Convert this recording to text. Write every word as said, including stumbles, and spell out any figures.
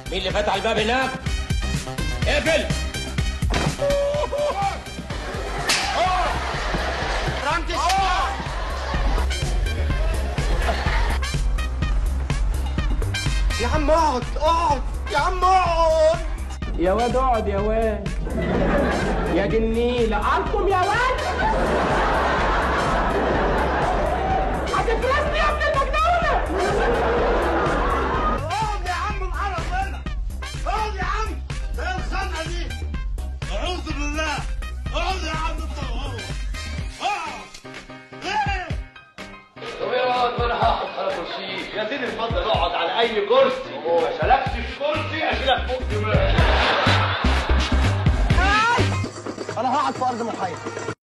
مين اللي فتح الباب هناك؟ اقفل. رمت الشباك. يا عم اقعد اقعد يا عم اقعد. يا واد اقعد يا واد. يا دي النيلة قالكم يا واد. هتفرسني يا ابن المجنونة. اقعد يا عم العرب هنا. اقعد يا عم. ايه الخنقة دي؟ اعوذ بالله. اقعد يا عم انت وهو. اقعد. ايه؟ طب ايه اقعد وانا هقعد على كرسي؟ يا سيدي اتفضل اقعد على اي كرسي. ما شلكتش كرسي اشيلك فوق دماغي. انا هقعد في ارض محايده.